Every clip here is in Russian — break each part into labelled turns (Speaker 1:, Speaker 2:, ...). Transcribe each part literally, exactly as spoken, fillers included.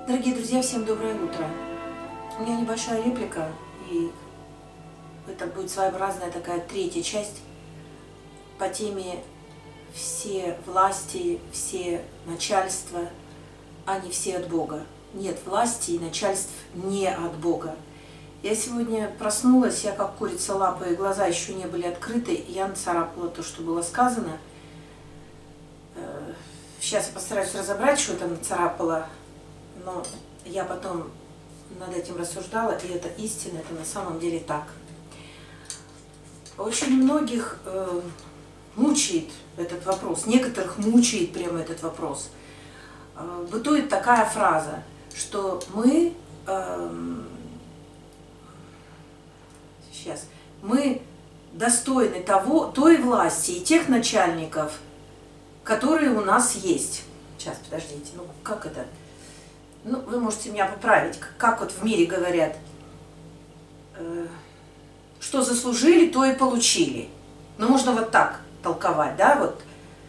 Speaker 1: Дорогие друзья, всем доброе утро. У меня небольшая реплика, и это будет своеобразная такая третья часть по теме «Все власти, все начальства, они все от Бога». Нет власти и начальств не от Бога. Я сегодня проснулась, я как курица лапая, глаза еще не были открыты, и я нацарапала то, что было сказано. Сейчас я постараюсь разобрать, что я там нацарапала, но я потом над этим рассуждала, и это истина, это на самом деле так. Очень многих э, мучает этот вопрос, некоторых мучает прямо этот вопрос. Э, бытует такая фраза, что мы, э, сейчас, мы достойны того, той власти и тех начальников, которые у нас есть. Сейчас, подождите, ну как это? Ну, вы можете меня поправить, как вот в мире говорят, э, что заслужили, то и получили. Но можно вот так толковать, да, вот.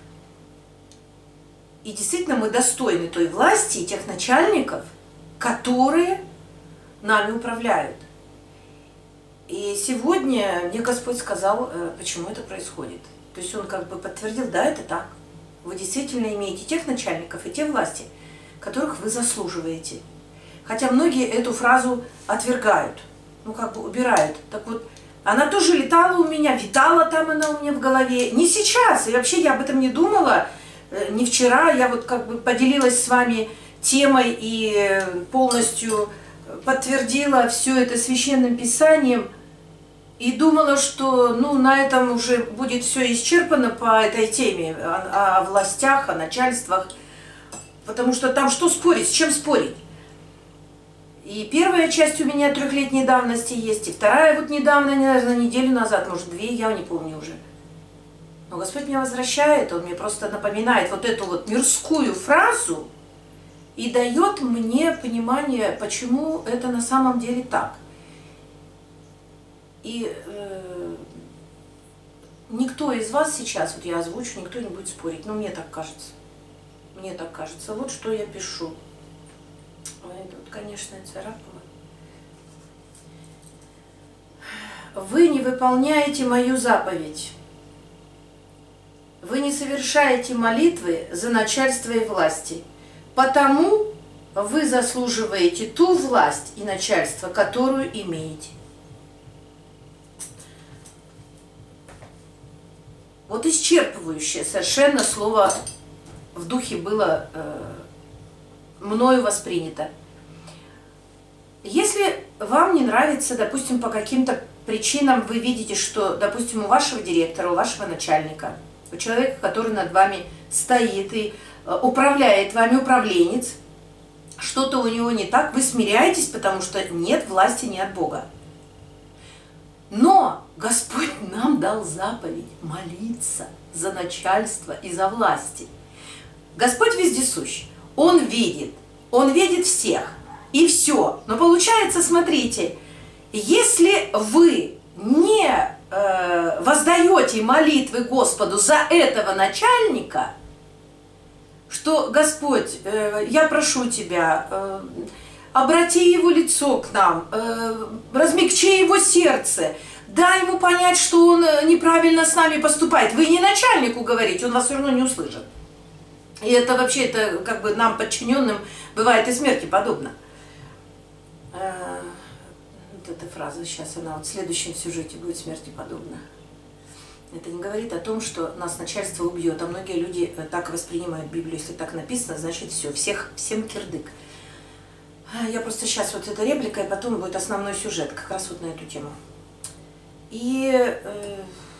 Speaker 1: И действительно мы достойны той власти и тех начальников, которые нами управляют. И сегодня мне Господь сказал, э, почему это происходит. То есть Он как бы подтвердил, да, это так. Вы действительно имеете тех начальников и те власти, которых вы заслуживаете. Хотя многие эту фразу отвергают, ну как бы убирают. Так вот, она тоже летала у меня, витала там она у меня в голове. Не сейчас, и вообще я об этом не думала, не вчера. Я вот как бы поделилась с вами темой и полностью подтвердила все это Священным Писанием. И думала, что ну, на этом уже будет все исчерпано по этой теме, о, о властях, о начальствах. Потому что там что спорить, с чем спорить? И первая часть у меня трехлетней давности есть, и вторая вот недавно, наверное, неделю назад, может две, я не помню уже. Но Господь меня возвращает, Он мне просто напоминает вот эту вот мирскую фразу и дает мне понимание, почему это на самом деле так. И э, никто из вас сейчас, вот я озвучу, никто не будет спорить, но мне так кажется. Мне так кажется. Вот что я пишу. Ой, тут, конечно, я царапала. Вы не выполняете мою заповедь. Вы не совершаете молитвы за начальство и власти. Потому вы заслуживаете ту власть и начальство, которую имеете. Вот исчерпывающее совершенно слово в духе было э, мною воспринято. Если вам не нравится, допустим, по каким-то причинам вы видите, что, допустим, у вашего директора, у вашего начальника, у человека, который над вами стоит и э, управляет вами, управленец, что-то у него не так, вы смиряетесь, потому что нет власти не от Бога. Но Господь нам дал заповедь молиться за начальство и за власти. Господь вездесущ, Он видит, Он видит всех и все. Но получается, смотрите, если вы не э, воздаете молитвы Господу за этого начальника, что Господь, э, я прошу Тебя, э, обрати его лицо к нам, э, размягчи его сердце, дай ему понять, что он неправильно с нами поступает. Вы не начальнику говорите, он вас все равно не услышит. И это вообще, это как бы нам, подчиненным, бывает и смерти подобно. Э, вот эта фраза сейчас, она вот в следующем сюжете будет смерти подобна. Это не говорит о том, что нас начальство убьет, а многие люди так воспринимают Библию. Если так написано, значит все, всех, всем кирдык. Я просто сейчас вот эта реплика, и потом будет основной сюжет, как раз вот на эту тему. И э,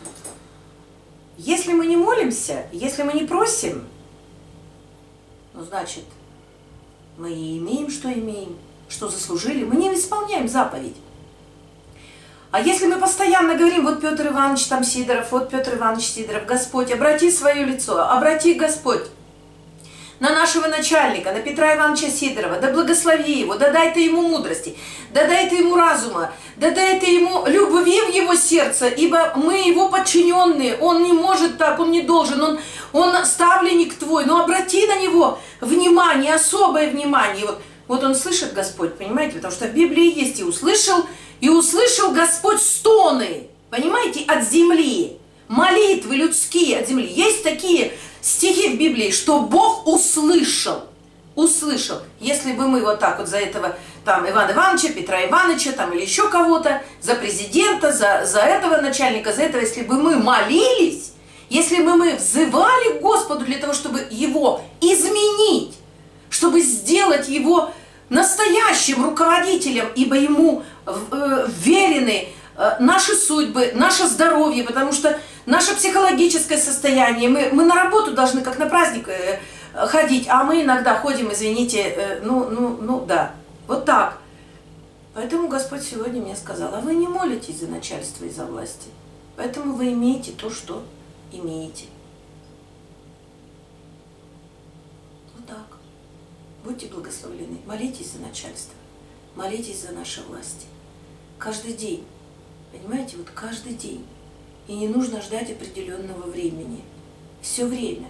Speaker 1: если мы не молимся, если мы не просим, ну, значит, мы и имеем, что имеем, что заслужили, мы не исполняем заповедь. А если мы постоянно говорим, вот Петр Иванович там Сидоров, вот Петр Иванович Сидоров, Господь, обрати свое лицо, обрати, Господь, на нашего начальника, на Петра Ивановича Сидорова, да благослови его, да дай ты ему мудрости, да дай ты ему разума, да дай ты ему любви в его сердце, ибо мы его подчиненные, он не может так, он не должен, он, он ставленник твой, но обрати на него внимание, особое внимание. Вот Вот он слышит Господь, понимаете, потому что в Библии есть и услышал, и услышал Господь стоны, понимаете, от земли, молитвы людские от земли. Есть такие стихи в Библии, что Бог услышал, услышал. Если бы мы вот так вот за этого там Ивана Ивановича, Петра Ивановича там или еще кого-то, за президента, за, за этого начальника, за этого, если бы мы молились, если бы мы взывали к Господу для того, чтобы его изменить, чтобы сделать его настоящим руководителем, ибо ему э, верены э, наши судьбы, наше здоровье, потому что наше психологическое состояние, мы, мы на работу должны как на праздник э, ходить, а мы иногда ходим, извините, э, ну, ну, ну, да, вот так. Поэтому Господь сегодня мне сказал, а вы не молитесь за начальство и за власти, поэтому вы имеете то, что имеете. Вот так. Будьте благословлены, молитесь за начальство, молитесь за наши власти. Каждый день, понимаете, вот каждый день. И не нужно ждать определенного времени. Все время.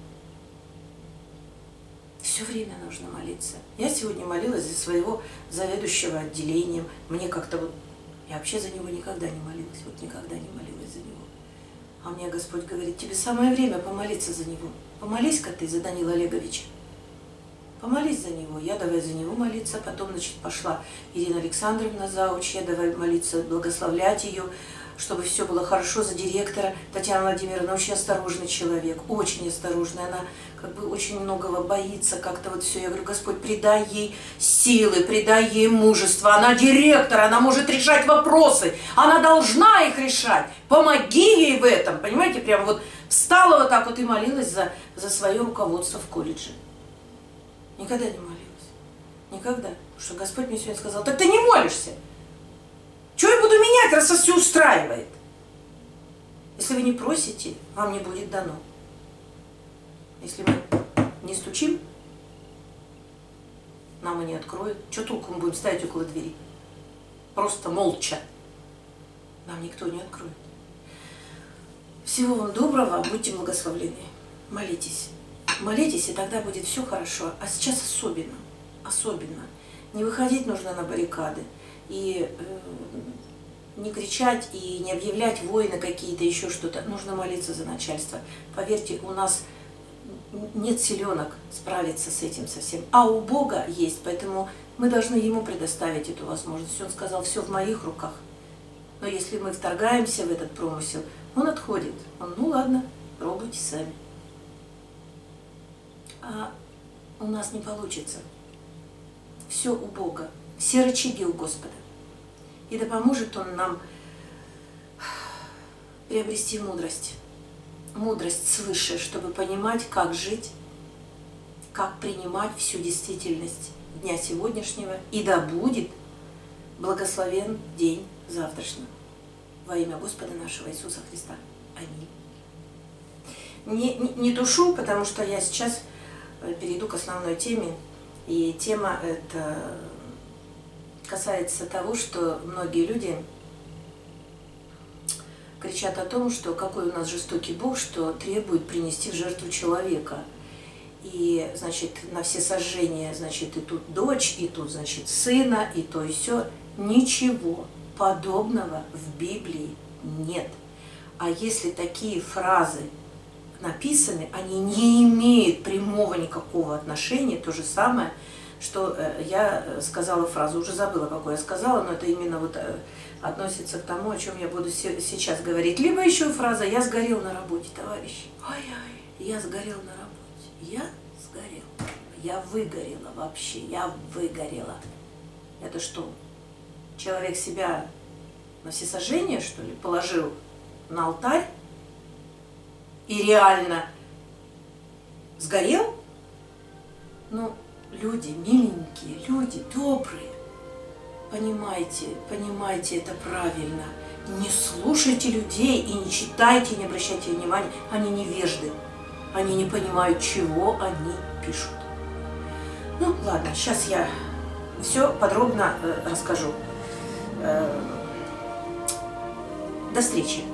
Speaker 1: Все время нужно молиться. Я сегодня молилась за своего заведующего отделением. Мне как-то вот... Я вообще за него никогда не молилась. Вот никогда не молилась за него. А мне Господь говорит, тебе самое время помолиться за него. Помолись-ка ты за Данила Олеговича. Помолись за него. Я давай за него молиться. Потом, значит, пошла Ирина Александровна зауч. Я давай молиться, благословлять ее, чтобы все было хорошо за директора. Татьяна Владимировна очень осторожный человек, очень осторожный. Она как бы очень многого боится, как-то вот все. Я говорю, Господь, придай ей силы, придай ей мужество. Она директор, она может решать вопросы, она должна их решать. Помоги ей в этом, понимаете, прям вот встала вот так вот и молилась за, за свое руководство в колледже. Никогда не молилась, никогда. Потому что Господь мне сегодня сказал, так ты не молишься. Чего я буду менять, раз вас все устраивает? Если вы не просите, вам не будет дано. Если мы не стучим, нам и не откроют. Что толку мы будем стоять около двери? Просто молча. Нам никто не откроет. Всего вам доброго, будьте благословлены. Молитесь. Молитесь, и тогда будет все хорошо. А сейчас особенно, особенно. Не выходить нужно на баррикады. И э, не кричать, и не объявлять войны какие-то, еще что-то. Нужно молиться за начальство. Поверьте, у нас нет силенок справиться с этим совсем. А у Бога есть, поэтому мы должны Ему предоставить эту возможность. Он сказал, все в моих руках. Но если мы вторгаемся в этот промысел, Он отходит. Он, ну ладно, пробуйте сами. А у нас не получится. Все у Бога. Все рычаги у Господа. И да поможет Он нам приобрести мудрость. Мудрость свыше, чтобы понимать, как жить, как принимать всю действительность дня сегодняшнего. И да будет благословен день завтрашний. Во имя Господа нашего Иисуса Христа. Аминь. Не, не, не тушу, потому что я сейчас перейду к основной теме. И тема эта касается того, что многие люди кричат о том, что какой у нас жестокий Бог, что требует принести в жертву человека. И, значит, на все сожжения, значит, и тут дочь, и тут, значит, сына, и то, и сё. Ничего подобного в Библии нет. А если такие фразы написаны, они не имеют прямого никакого отношения, то же самое, что я сказала фразу, уже забыла, какую я сказала, но это именно вот относится к тому, о чем я буду сейчас говорить. Либо еще фраза «я сгорел на работе, товарищи». Ой-ой, я сгорел на работе. Я сгорел. Я выгорела вообще, я выгорела. Это что, человек себя на всесожжение, что ли, положил на алтарь и реально сгорел? Ну, люди миленькие, люди добрые, понимайте, понимайте это правильно. Не слушайте людей и не читайте, не обращайте внимания. Они невежды, они не понимают, чего они пишут. Ну, ладно, сейчас я все подробно э, расскажу. Э, до встречи.